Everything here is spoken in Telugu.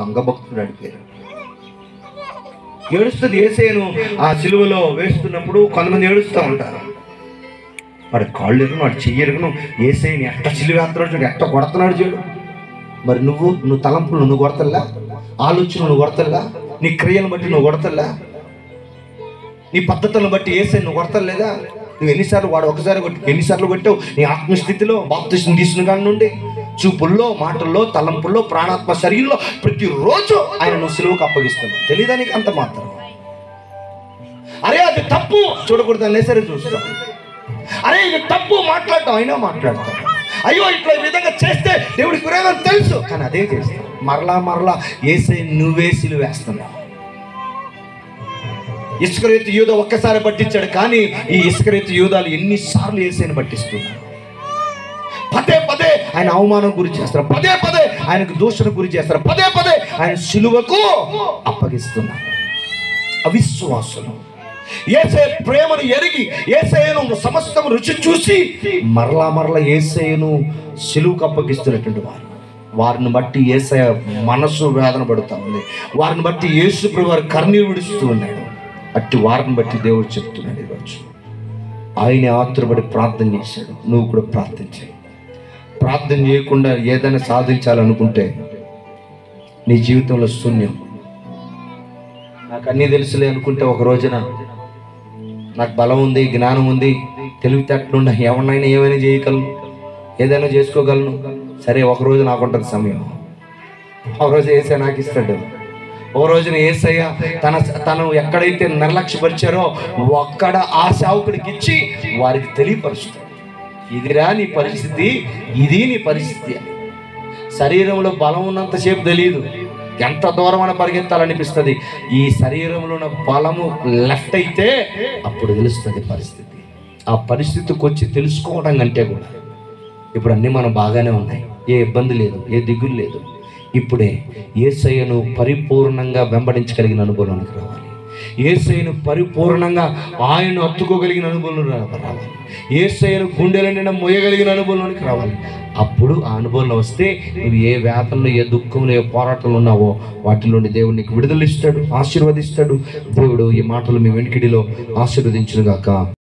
దొంగ భక్తుడు అడిగారు. ఏడుస్తుంది యేసయ్యను ఆ సిలువలో వేస్తున్నప్పుడు కొంతమంది ఏడుస్తూ ఉంటారు. వాడి కాళ్ళు ఎరుగును, వాడు చెయ్యి ఎరుగును, యేసయ్యని ఎట్ట సిలువేస్తున్నాడు చూడు, ఎట్ట కొడుతున్నాడు చూడు. మరి నువ్వు తలంపులు నువ్వు కొడతల్లా, ఆలోచనలు నువ్వు కొడతల్లా, నీ క్రియలను బట్టి నువ్వు కొడతల్లా, నీ పద్ధతులను బట్టి యేసయ్యని నువ్వు కొడతలేదా? నువ్వు ఎన్నిసార్లు వాడు ఒకసారి ఎన్నిసార్లు కొట్టావు? నీ ఆత్మస్థితిలో బాప్తిసం తీసుకున్న కాడి నుండి చూపుల్లో, మాటల్లో, తలంపుల్లో, ప్రాణాత్మ శరీరంలో ప్రతిరోజు ఆయన నువ్వు సిలువకు అప్పగిస్తున్నావు. తెలియదా నీకు అంత మాత్రం? అరే అది తప్పు చూడకూడదు అనే సరే చూస్తాం. అరే ఇది తప్పు మాట్లాడటం అయినా మాట్లాడతాం. అయ్యో ఇట్లా ఈ విధంగా చేస్తే దేవుడికి విరోధం తెలుసు, కానీ అదే చేస్తాం. మరలా యేసయ్య నువ్వే సిలువేస్తున్నావు. ఇస్కరియోతు యూద ఒక్కసారి పట్టించాడు, కానీ ఈ ఇస్కరియోతు యూదాలు ఎన్నిసార్లు యేసయ్యను పట్టిస్తున్నారు. పదే ఆయన అవమానం గురి చేస్తారు, పదే ఆయనకు దూషణ గురి చేస్తారు, పదే ఆయన సిలువకు అప్పగిస్తున్నారు. అవిశ్వాసులు యేసయ్య ప్రేమను ఎరిగి యేసయ్యను సమస్తం రుచి చూసి మరలా యేసయ్యను సిలువకు అప్పగిస్తున్నటువంటి వారిని బట్టి యేసయ్య మనసు వేదన పడుతూ ఉంది. వారిని బట్టి యేసు ప్రభు వారు కన్నీరు విడుస్తూ ఉన్నాడు. అట్టి వారిని బట్టి దేవుడు చెప్తున్నాడు ఈరోజు. ఆయన ఆతురపడి ప్రార్థన చేశాడు. నువ్వు కూడా ప్రార్థన చేయి. ప్రార్థన చేయకుండా ఏదైనా సాధించాలనుకుంటే నీ జీవితంలో శూన్యం. నాకు అన్నీ తెలుసులే అనుకుంటే ఒక రోజున నాకు బలం ఉంది, జ్ఞానం ఉంది, తెలివితేటలున్నా ఎవరినైనా ఏమైనా చేయగలను, ఏదైనా చేసుకోగలను. సరే ఒకరోజు నాకుంటుంది సమయం, ఒకరోజు యేసయ్య నాకు ఇస్తాడు. ఓ రోజున యేసయ్య తను ఎక్కడైతే నిర్లక్ష్యపరిచారో అక్కడ ఆ సేవకుడికి ఇచ్చి వారికి తెలియపరుస్తాడు. ఇదిరా నీ పరిస్థితి, ఇది నీ పరిస్థితి అని. శరీరంలో బలం ఉన్నంతసేపు తెలియదు, ఎంత దూరమైన పరిగెత్తాలనిపిస్తుంది. ఈ శరీరంలో ఉన్న బలము లెఫ్ట్ అయితే అప్పుడు తెలుస్తుంది పరిస్థితి. ఆ పరిస్థితికి వచ్చి తెలుసుకోవడం కంటే కూడా ఇప్పుడు అన్నీ మనం బాగానే ఉన్నాయి, ఏ ఇబ్బంది లేదు, ఏ దిగులు లేదు. ఇప్పుడే యేసయ్యను పరిపూర్ణంగా వెంబడించగలిగిన అనుభవంలోనికి రావాలి. యేసయ్యను పరిపూర్ణంగా ఆయన హత్తుకోగలిగిన అనుభవంలో రావాలి. యేసయ్యను గుండెల నిండా మోయగలిగిన అనుభవంలోనికి రావాలి. అప్పుడు ఆ అనుభవంలో వస్తే నువ్వు ఏ వేదనలో, ఏ దుఃఖంలో, ఏ పోరాటంలో ఉన్నావో వాటి నుండి దేవుడు నీకు విడుదల ఇస్తాడు, ఆశీర్వదిస్తాడు. దేవుడు ఈ మాటలు మీ వెనుకిడిలో ఆశీర్వదించును గాక.